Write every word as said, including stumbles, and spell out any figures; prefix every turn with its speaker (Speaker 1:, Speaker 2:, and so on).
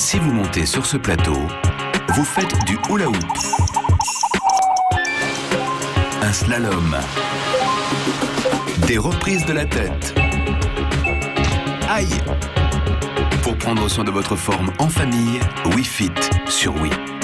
Speaker 1: Si vous montez sur ce plateau, vous faites du hula hoop, un slalom, des reprises de la tête. Aïe! Pour prendre soin de votre forme en famille, Wii Fit sur Wii.